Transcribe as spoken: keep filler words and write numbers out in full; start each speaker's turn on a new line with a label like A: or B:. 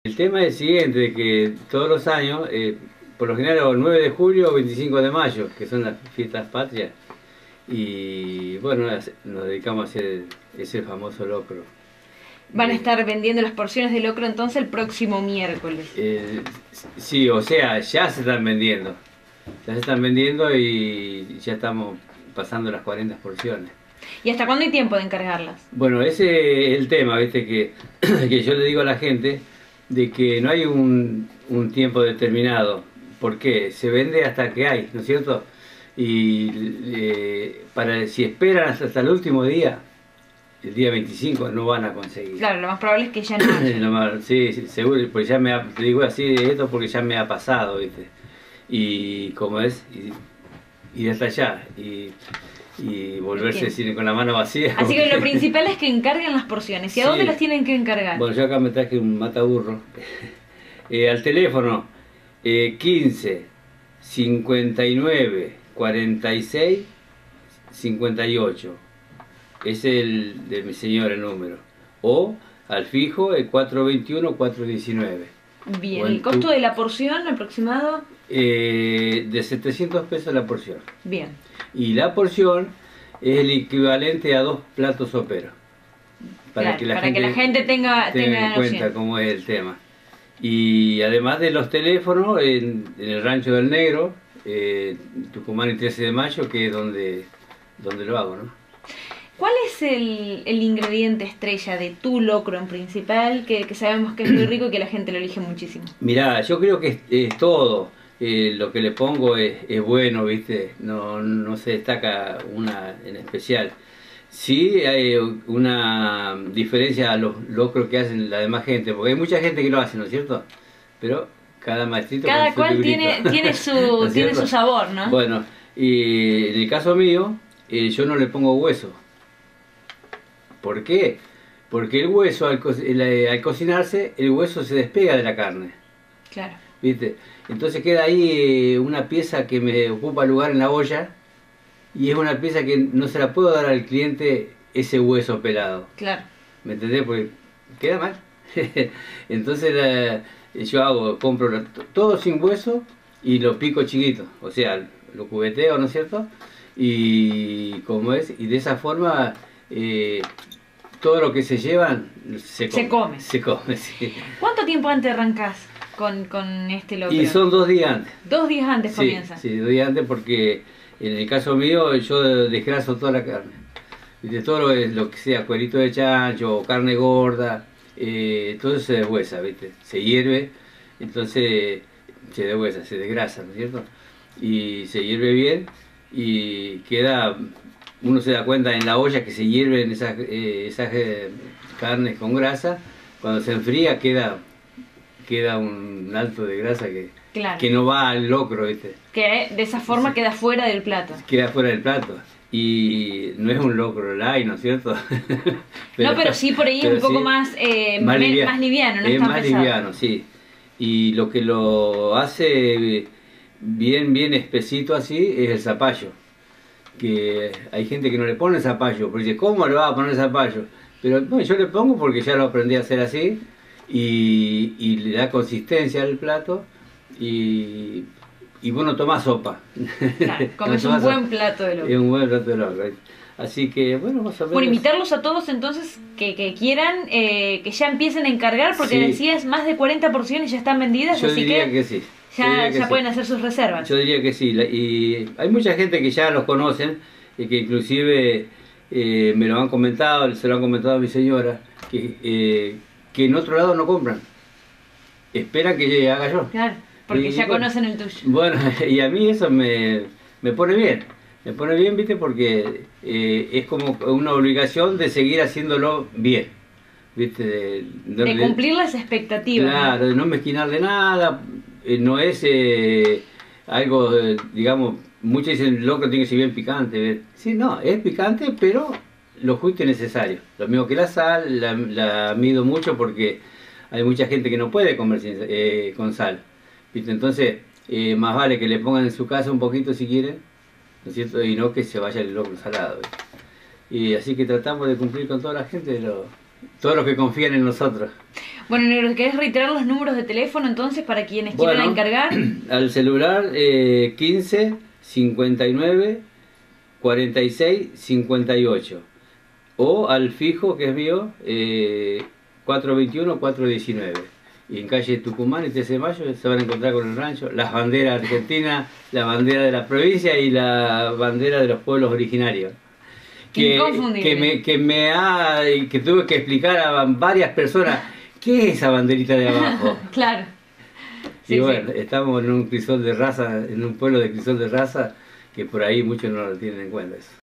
A: El tema es el siguiente, de que todos los años, eh, por lo general o nueve de julio o veinticinco de mayo, que son las fiestas patrias, y bueno, nos dedicamos a hacer ese famoso locro.
B: Van a
A: Eh,
B: estar vendiendo las porciones de locro entonces el próximo miércoles.
A: eh, sí, o sea, ya se están vendiendo. Ya se están vendiendo y ya estamos pasando las cuarenta porciones.
B: ¿Y hasta cuándo hay tiempo de encargarlas?
A: Bueno, ese es el tema, ¿viste? Que, que yo le digo a la gente de que no hay un, un tiempo determinado. ¿Por qué? Se vende hasta que hay, ¿no es cierto? Y eh, para si esperan hasta, hasta el último día, el día veinticinco, no van a conseguir.
B: Claro, lo más probable es que ya no haya.
A: Lo más- sí, sí, seguro, pues ya me ha, te digo así de esto porque ya me ha pasado, ¿viste? Y como es, y, y hasta allá, y, y volverse
B: Bien.
A: decir, con la mano vacía.
B: Así que
A: porque-
B: lo principal es que encarguen las porciones. ¿Y a
A: Sí.
B: dónde las tienen que encargar?
A: Bueno, yo acá me traje un mataburro. Eh, al teléfono eh, quince, cincuenta y nueve, cuarenta y seis, cincuenta y ocho. Ese es el de mi señora el número. O al fijo el cuatro veintiuno, cuatro diecinueve.
B: Bien,
A: Bueno,
B: ¿el costo
A: tú-
B: de la porción aproximado?
A: Eh, de setecientos pesos la porción.
B: Bien,
A: Y la porción es el equivalente a dos platos soperos.
B: claro, para que la gente tenga,
A: tenga
B: tenga
A: en cuenta
B: noción.
A: cómo es el tema. Y además de los teléfonos, en, en el Rancho del Negro, eh, Tucumán y trece de mayo, que es donde, donde lo hago, ¿no?
B: ¿Cuál es el, el ingrediente estrella de tu locro en principal? Que, que sabemos que es muy rico y que la gente lo elige muchísimo.
A: Mirá, yo creo que es, es todo. Eh, lo que le pongo es, es bueno, ¿viste? No, no se destaca una en especial. Sí hay una diferencia a los locros que hacen la demás gente, porque hay mucha gente que lo hace, ¿no es cierto? Pero cada maestrito
B: Cada
A: con su
B: cual
A: librito.
B: tiene, tiene, su,
A: ¿No es
B: tiene
A: cierto?
B: su sabor, ¿no?
A: Bueno, y en el caso mío, eh, yo no le pongo hueso. ¿Por qué? Porque el hueso, al, co el, al cocinarse, el hueso se despega de la carne,
B: Claro.
A: ¿viste? Entonces queda ahí eh, una pieza que me ocupa lugar en la olla, y es una pieza que no se la puedo dar al cliente ese hueso pelado.
B: Claro.
A: ¿Me entendés? Porque queda mal. Entonces la- yo hago, compro la- todo sin hueso y lo pico chiquito. O sea, lo cubeteo, ¿no es cierto? Y como es, y de esa forma eh, todo lo que se llevan se come.
B: Se come.
A: Se come, sí.
B: ¿Cuánto tiempo antes arrancás con, con este locro?
A: Y son dos días antes.
B: Dos días antes
A: Sí,
B: comienza.
A: sí, dos días antes porque en el caso mío yo desgraso toda la carne. De todo lo, lo que sea cuerito de chancho, carne gorda, eh, todo eso se deshuesa, ¿viste? Se hierve, entonces se deshuesa, se desgrasa, ¿no es cierto? Y se hierve bien y queda, uno se da cuenta en la olla que se hierven esas, eh, esas eh, carnes con grasa, cuando se enfría queda, queda un alto de grasa que,
B: Claro.
A: que no va al locro, ¿viste?
B: Que de esa forma
A: Sí.
B: queda fuera del plato.
A: Queda fuera del plato. Y no es un locro light, ¿no es cierto?
B: no, pero sí por ahí es
A: pero
B: un poco
A: sí,
B: más, eh,
A: más,
B: men-
A: livia-
B: más liviano, no es,
A: es
B: tan
A: más
B: pesado.
A: liviano, sí. Y lo que lo hace bien, bien espesito así es el zapallo. Que hay gente que no le pone zapallo, porque dice, ¿cómo le va a poner zapallo? Pero bueno, yo le pongo porque ya lo aprendí a hacer así y, y le da consistencia al plato y, y bueno, toma sopa.
B: Claro, comes
A: Toma
B: un
A: sopa.
B: buen plato de locro.
A: Es un buen plato de locro. Así que, bueno, más o menos.
B: Por invitarlos a todos entonces que, que quieran, eh, que ya empiecen a encargar, porque
A: Sí.
B: decías más de cuarenta porciones ya están vendidas,
A: Yo
B: así
A: diría
B: que,
A: que, sí. Yo
B: ya,
A: diría que
B: ya
A: sí.
B: pueden hacer sus reservas.
A: Yo diría que sí. La- Y hay mucha gente que ya los conocen y que inclusive eh, me lo han comentado, se lo han comentado a mi señora, que, eh, que en otro lado no compran. Esperan que yo haga yo.
B: Claro, porque
A: Y,
B: ya
A: bueno,
B: conocen el tuyo.
A: Bueno, y a mí eso me, me pone bien. Me pone bien, ¿viste? Porque eh, es como una obligación de seguir haciéndolo bien. ¿Viste? De,
B: De
A: de-
B: cumplir las expectativas. ¿no?
A: Claro, de no mezquinarle nada. eh, no es eh, algo, eh, digamos, muchos dicen locro tiene que ser bien picante. ¿ves? Sí, no, es picante, pero lo justo y necesario. Lo mismo que la sal, la, la mido mucho porque hay mucha gente que no puede comer sin- eh, con sal. ¿Viste? Entonces, eh, más vale que le pongan en su casa un poquito si quieren, ¿no es cierto? Y no que se vaya el locro salado. ¿viste? Y así que tratamos de cumplir con toda la gente lo, todos los que confían en nosotros.
B: Bueno, Negro, ¿querés reiterar los números de teléfono entonces para quienes quieran
A: Bueno,
B: encargar?
A: al celular eh, quince, cincuenta y nueve, cuarenta y seis, cincuenta y ocho. O al fijo, que es mío, eh, cuatrocientos veintiuno, cuatrocientos diecinueve. Y en calle Tucumán y trece de mayo se van a encontrar con el rancho, las banderas argentinas, la bandera de la provincia y la bandera de los pueblos originarios. Que, que, me, que me ha, que tuve que explicar a varias personas, ¿qué es esa banderita de abajo?
B: Claro.
A: Sí, y bueno, sí. Estamos en un crisol de raza, en un pueblo de crisol de raza, que por ahí muchos no lo tienen en cuenta eso.